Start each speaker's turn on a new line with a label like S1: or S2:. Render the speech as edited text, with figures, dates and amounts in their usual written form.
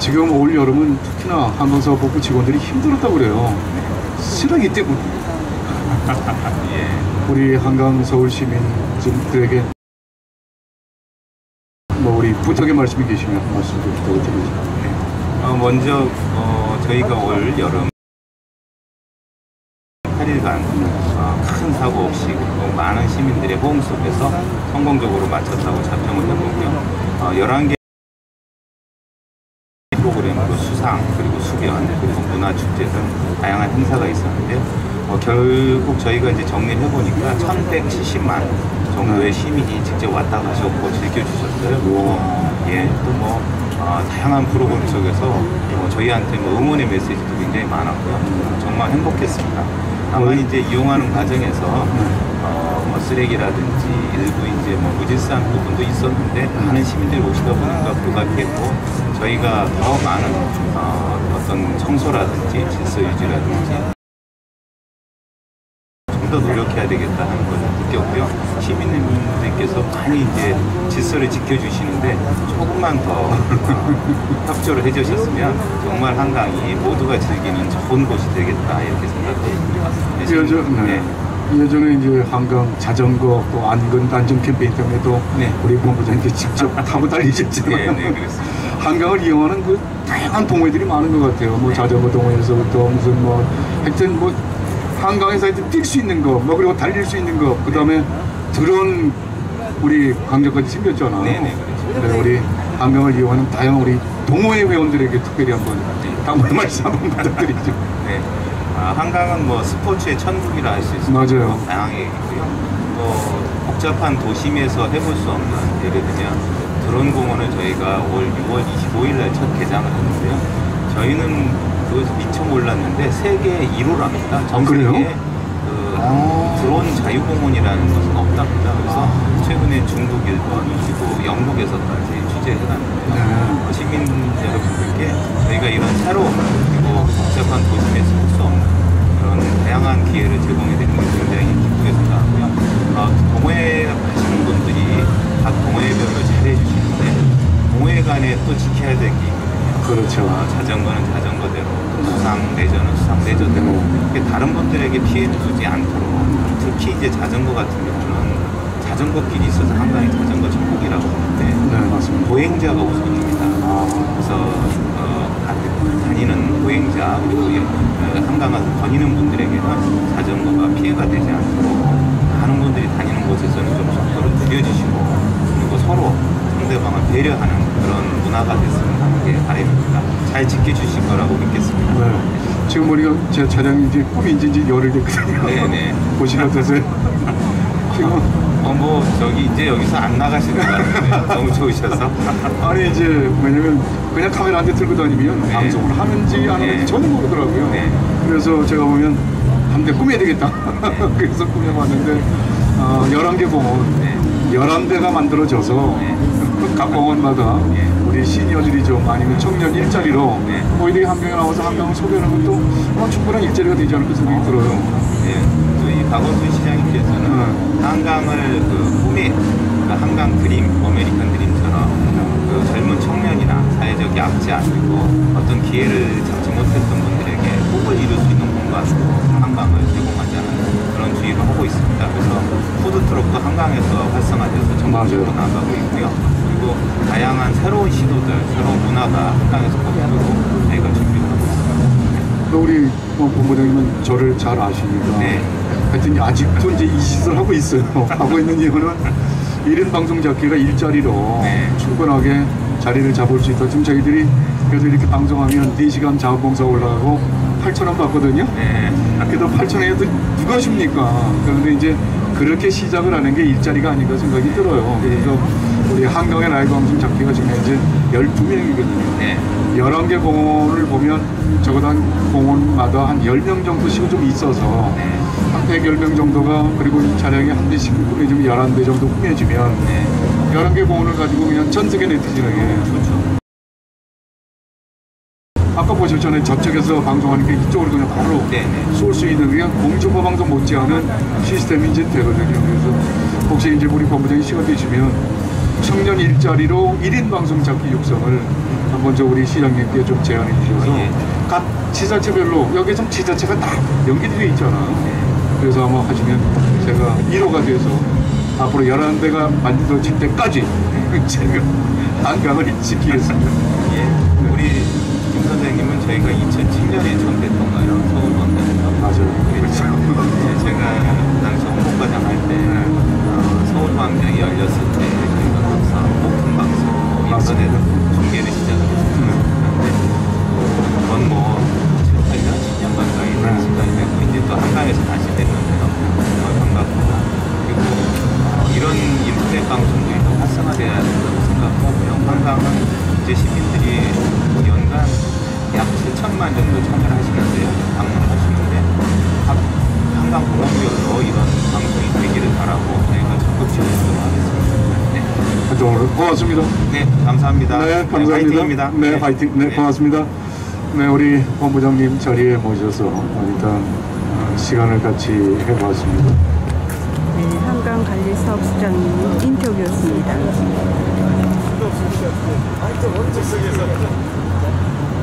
S1: 지금 올 여름은 특히나 한강사업본부 직원들이 힘들었다고 그래요. 쓰레기 때문에. 예. 우리 한강 서울 시민들에게 뭐 우리 부탁의 말씀이 계시면 말씀 좀 부탁드립니다.
S2: 네. 먼저 저희가 올 여름 8일간 큰 사고 없이 많은 시민들의 호응 속에서 성공적으로 마쳤다고 자평을 해보고요. 11개 프로그램으로 수상, 그리고 수변, 그리고 문화축제 등 다양한 행사가 있었는데요. 결국 저희가 이제 정리를 해보니까 1170만 정도의 시민이 직접 왔다 가셨고 즐겨주셨어요. 예, 또 다양한 프로그램 속에서 저희한테 응원의 메시지도 굉장히 많았고요. 정말 행복했습니다. 다만 이제 이용하는 과정에서 쓰레기라든지 일부 이제 무질서한 부분도 있었는데 많은 시민들이 오시다 보니까 불가피했고 저희가 더 많은 어떤 청소라든지 질서 유지라든지 좀 더 노력해야 되겠다 하는 걸 느꼈고요. 시민님들께서 많이 이제 질서를 지켜주시는데 조금만 더 협조를 해주셨으면 정말 한강이 모두가 즐기는 좋은 곳이 되겠다 이렇게 생각합니다.
S1: 예전에 이제 한강 자전거 또 안전 캠페인 때문에도
S2: 네.
S1: 우리 본부장님께 직접 타고 달리셨지만
S2: 네, 그렇습니다.
S1: 한강을 이용하는 그 다양한 동호회들이 많은 것 같아요. 뭐
S2: 네.
S1: 자전거 동호회에서부터 무슨 하여튼 한강에서 하여튼 뛸 수 있는 거, 그리고 달릴 수 있는 거, 그 다음에 드론 우리 광장까지 생겼잖아.
S2: 네, 그렇죠.
S1: 네, 우리 한강을 이용하는 다양한 우리 동호회 회원들에게 특별히 한번 당부의 말씀 한번 부탁드리죠.
S2: 네. 한강은 스포츠의 천국이라 할 수 있습니다.
S1: 맞아요.
S2: 다양하게 있고요. 복잡한 도심에서 해볼 수 없는, 예를 들면 드론 공원을 저희가 올 6월 25일 날 첫 개장을 했는데요. 저희는 그것을 미처 몰랐는데 세계 1호랍니다. 전 세계에 드론 자유공원이라는 것은 없답니다. 그래서 최근에 중국, 일본, 그리고 영국에서까지 취재를 해놨는데요. 시민 여러분들께 저희가 이런 새로운 그리고 복잡한 도심에서 할 수 없는 그런 다양한 기회를 제공해드리는 게 굉장히 기쁘게 생각하고요. 동호회 하시는 분들이 각 동호회별로 잘해주시는데 동호회 간에 또 지켜야 될 게 있거든요.
S1: 그렇죠.
S2: 자전거는 자전거대로, 수상 레저는 수상 레저대로 이게 다른 분들에게 피해를 주지 않도록, 특히 이제 자전거 같은 경우는 자전거길이 있어서 한강이 자전거 천국이라고 하는데
S1: 네, 맞습니다.
S2: 보행자가 우선입니다. 그래서 다니는 보행자 그리고 한강을 거니는 분들에게는 자전거가 피해가 되지 않도록 많은 분들이 다니는 곳에서는 좀 속도를 줄여주시고 그리고 서로 상대방을 배려하는 그런 문화가 됐으면 하는 게 바람입니다. 잘 지켜주실 거라고 믿겠습니다.
S1: 네. 지금 보니까 제 차량이 이제 꿈이 이제 열흘 됐거든요.
S2: 네네.
S1: 보시면 어떠세요? 지금
S2: 이제 여기서 안 나가시는 것 같은데 너무 좋으셔서.
S1: 아니 이제 왜냐면 그냥 카메라 한 대 들고 다니면
S2: 네.
S1: 방송을 하는지 안 하는지
S2: 네.
S1: 전혀 모르더라고요.
S2: 네.
S1: 그래서 제가 보면 한 대 꾸며야 되겠다.
S2: 네.
S1: 그래서 꾸며봤는데 11개 공원
S2: 네.
S1: 11대가 만들어져서
S2: 네.
S1: 각 공원마다
S2: 네.
S1: 우리 시니어들이 좀 아니면 청년 일자리로
S2: 네.
S1: 저희들이 한강에 나와서 한강을 소개하는 것도 충분한 일자리가 되지 않을까 생각이 들어요.
S2: 네. 저희 박원순 시장님께서는 한강을 그러니까 한강 드림, 아메리칸 드림처럼 젊은 청년이나 사회적 약자 그리고 어떤 기회를 잡지 못했던 분들에게 꿈을 이룰 수 있는 공간으로 한강을 제공하자는 그런 주의를 하고 있습니다. 그래서 푸드트럭도 한강에서 활성화돼서 전국적으로 나가고 있고요. 그리고 다양한 새로운 시도들, 새로운 문화가 한강에서 보이도록 저희가 준비를 하고 있습니다.
S1: 우리 본부장님은 저를 잘 아시니까
S2: 네.
S1: 하여튼 아직도 이제 이 짓을 하고 있어요. 하고 있는 이유는 1인 방송 잡기가 일자리로
S2: 네.
S1: 충분하게 자리를 잡을 수 있다. 지금 저희들이 그래도 이렇게 방송하면 4시간 자원봉사 올라가고 8,000원 받거든요.
S2: 네.
S1: 그래도 8,000원에도 누가 줍니까? 그런데 이제 그렇게 시작을 하는 게 일자리가 아닌가 생각이 들어요. 그래서 우리 한강의 라이브 방송 잡기가 지금 이제 12명이거든요.
S2: 네.
S1: 11개 공원을 보면 적어도 한 공원마다 한 10명 정도씩 좀 있어서
S2: 네.
S1: 한 110명 정도가 그리고 이 차량이 한 대씩 꾸며지면 11대 정도 꾸며지면
S2: 네.
S1: 11개 공원을 가지고 그냥 전 세계 네티즌에게
S2: 좋죠.
S1: 아까 보셨잖아요. 저쪽에서 방송하니까 이쪽으로 그냥 바로 쏠 수 있는 그냥 공중파 방송 못지않은 시스템이 이제 되거든요. 그래서 혹시 이제 우리 본부장님 시간 되시면 청년 일자리로 1인 방송 잡기 육성을 한번 우리 시장님께 좀 제안해 주셔서
S2: 예.
S1: 각 지자체별로 여기 좀 지자체가 다 연결되어 있잖아요. 그래서 아마 하시면 제가 1호가 돼서 앞으로 11대가 만들어질 때까지 제가 한강을 지키겠습니다.
S2: 예. 우리 김 선생님은 저희가 2007년에 처음 뵀던가요? 서울광장에서.
S1: 맞아요.
S2: 그렇죠. 예, 제가 당시 홍보과장 할 때 서울광장이 열렸을 때 저희가 항상 오픈 방송, 인터넷 중계를 시작을 했습니다. 그건 뭐 7, 8년, 10년 가까이 된 시간이 됐고 이제 또 한강에서 다시 됐는데요. 반갑구나. 그리고 이런 인터넷 방송들이 더 활성화돼야 된다고 생각하고요. 한강은 이제 시민들이 연간 약 7천만 정도 참여를 하시는데요. 방문하시는데 한강 공원구역으로 이런 방송이 되기를 바라고 저희가 적극 지원하도록 하겠습니다. 네.
S1: 하여튼 오늘 고맙습니다.
S2: 네, 감사합니다.
S1: 네, 감사합니다.
S2: 화이팅입니다.
S1: 네, 화이팅. 네, 고맙습니다. 네, 우리 본부장님 자리에 모셔서 일단 시간을 같이 해보았습니다.
S3: 네, 한강관리사업소장님 인터뷰였습니다.